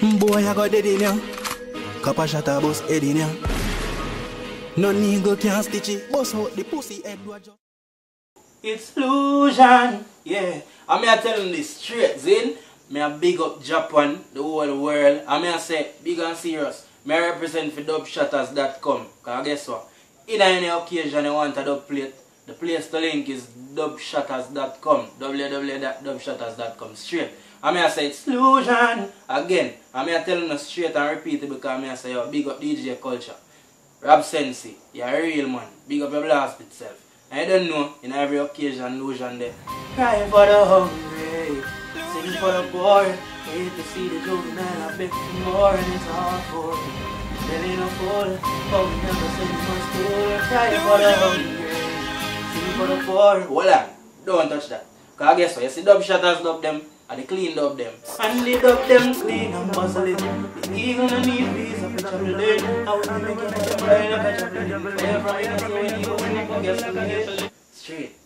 Boy, I got dead in ya. Kappa shot a bus head in ya. No nigga can stitch it. Bust out the pussy head. It's illusion, yeah. I mean, I tell them this straight, Zin. Me a big up Japan, the whole world. I mean, I say, big and serious. Me I represent for dubshotters.com. Because guess what? In any occasion you want a dub plate, the place to link is dubshotters.com. www.dubshotters.com. Straight. I mean, I say it's illusion. Again, I mean, I tell them straight and repeat it because I mean, I say, yo, big up DJ culture. Rob Sensi, you're a real man. Big up your blast itself. I don't know, in every occasion, illusion there. Cry for the hungry, sing for the poor. Hate to see the juvenile, I beg for more and it's hard for me. There ain't no fool, but we never sing my school. Cry for the hungry, sing for the poor. Hold on, don't touch that. Because guess what, you see dubshotters dub them, and they clean dub them. And they dub them clean and buzzling. The eagle and need peace of the chapel lane. I would make it a chapel lane, a chapel lane. Every night I say when you go in, I guess I'm straight.